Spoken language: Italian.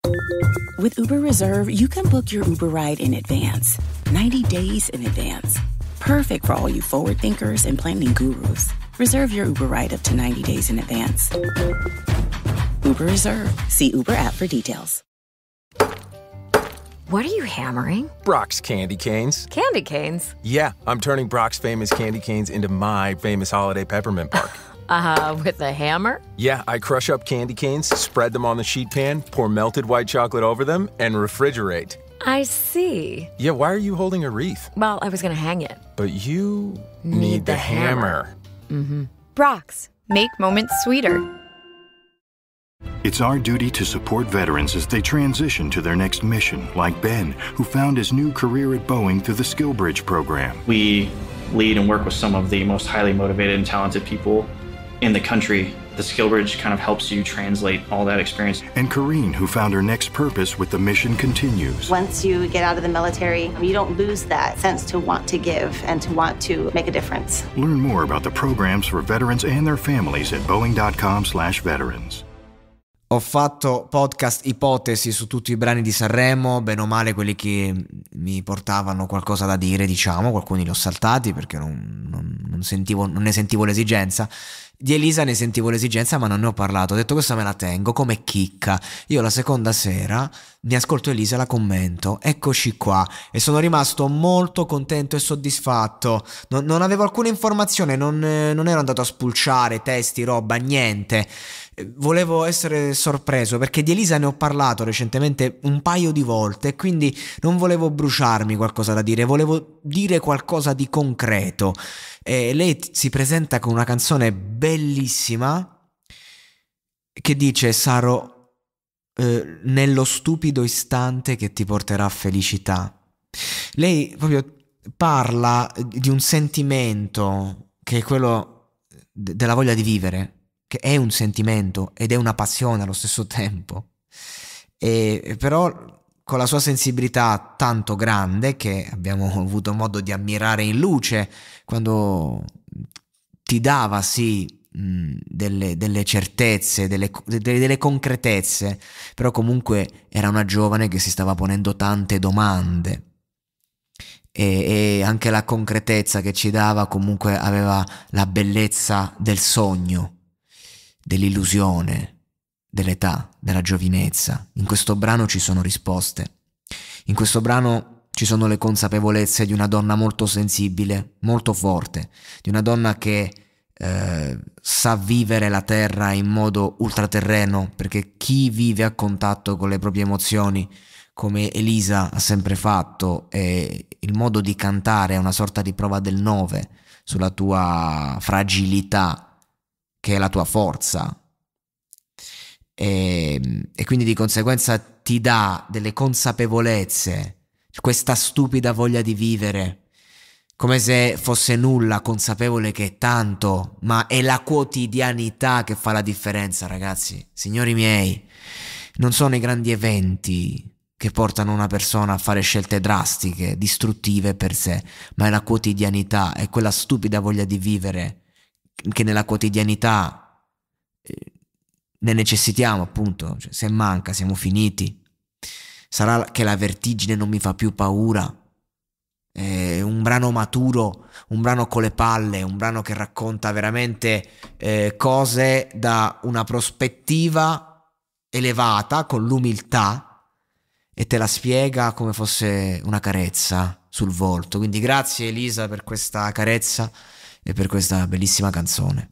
With Uber Reserve, you can book your Uber ride in advance, 90 days in advance. Perfect for all you forward thinkers and planning gurus. Reserve your Uber ride up to 90 days in advance. Uber Reserve. See Uber app for details. What are you hammering? Brock's candy canes. Candy canes? Yeah, I'm turning Brock's famous candy canes into my famous holiday peppermint bark. With a hammer? Yeah, I crush up candy canes, spread them on the sheet pan, pour melted white chocolate over them, and refrigerate. I see. Yeah, why are you holding a wreath? Well, I was going to hang it. But you need the hammer. Mm-hmm. Brock's. Make moments sweeter. It's our duty to support veterans as they transition to their next mission, like Ben, who found his new career at Boeing through the SkillBridge program. We lead and work with some of the most highly motivated and talented people in the country. The SkillBridge kind of helps you translate all that experience. And Kareen, who found her next purpose with The Mission Continues. Once you get out of the military, you don't lose that sense to want to give and to want to make a difference. Learn more about the programs for veterans and their families at boeing.com/veterans. Ho fatto podcast ipotesi su tutti i brani di Sanremo, bene o male quelli che mi portavano qualcosa da dire, diciamo, alcuni li ho saltati perché non ne sentivo l'esigenza. Di Elisa ne sentivo l'esigenza, ma non ne ho parlato. Ho detto questa me la tengo come chicca. Io la seconda sera mi ascolto Elisa e la commento. Eccoci qua. E sono rimasto molto contento e soddisfatto. Non avevo alcuna informazione, non ero andato a spulciare testi, roba, niente. Volevo essere sorpreso perché di Elisa ne ho parlato recentemente un paio di volte e quindi non volevo bruciarmi qualcosa da dire, volevo dire qualcosa di concreto. E lei si presenta con una canzone bellissima che dice: sarò nello stupido istante che ti porterà felicità. Lei proprio parla di un sentimento che è quello della voglia di vivere, che è un sentimento ed è una passione allo stesso tempo, e però con la sua sensibilità tanto grande che abbiamo avuto modo di ammirare in luce quando ti dava delle certezze, delle concretezze, però comunque era una giovane che si stava ponendo tante domande e anche la concretezza che ci dava comunque aveva la bellezza del sogno, dell'illusione, dell'età, della giovinezza. In questo brano ci sono risposte. In questo brano ci sono le consapevolezze di una donna molto sensibile, molto forte, di una donna che sa vivere la terra in modo ultraterreno, perché chi vive a contatto con le proprie emozioni, come Elisa ha sempre fatto, e il modo di cantare è una sorta di prova del 9 sulla tua fragilità, che è la tua forza, e quindi di conseguenza ti dà delle consapevolezze, questa stupida voglia di vivere, come se fosse nulla, consapevole che è tanto, ma è la quotidianità che fa la differenza, ragazzi. Signori miei, non sono i grandi eventi che portano una persona a fare scelte drastiche, distruttive per sé, ma è la quotidianità, è quella stupida voglia di vivere che nella quotidianità ne necessitiamo, appunto. Cioè, se manca siamo finiti. Sarà che la vertigine non mi fa più paura. È un brano maturo, un brano con le palle, un brano che racconta veramente cose da una prospettiva elevata, con l'umiltà, e te la spiega come fosse una carezza sul volto. Quindi grazie Elisa per questa carezza e per questa bellissima canzone.